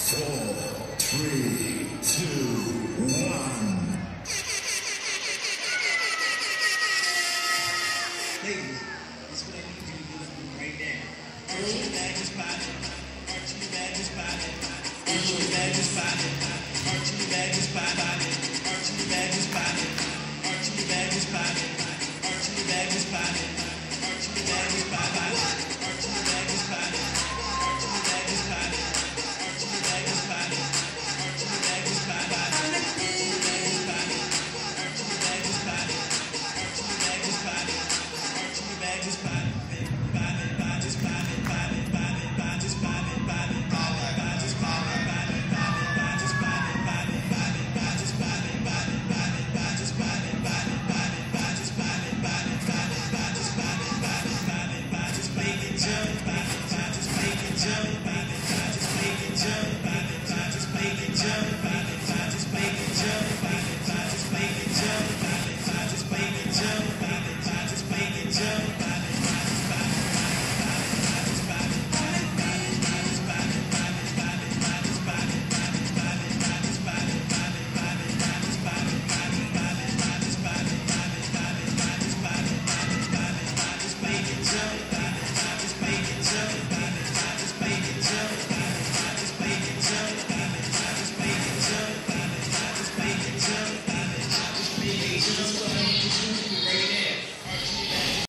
Four, three, two, one. Ladies, this is what I need you to do right now. Archie the bag is popping. Archie the bag is popping. Archie the bag is popping. Archie the bag is popping. Archie the bag is popping. Archie the bag is popping. Archie the bag is popping. Archie the bag is popping. Archie the bag is popping. Archie the bag is popping. Archie the bag is popping. Archie the bag is popping. Archie the bag is popping. Archie the bag is popping. Archie the bag is popping. Archie the bag is popping. Popping, just popping, popping, popping, just popping, popping, popping, just popping, popping, popping, just popping, popping, popping, just popping, popping, popping, just popping, popping, popping, just popping, popping, popping, just popping, popping, popping, just make it jump, popping, just make it jump, popping, just make it jump, popping, just make it jump, popping, just make it jump, popping, just make it jump, popping, just make it jump, popping, just make it jump.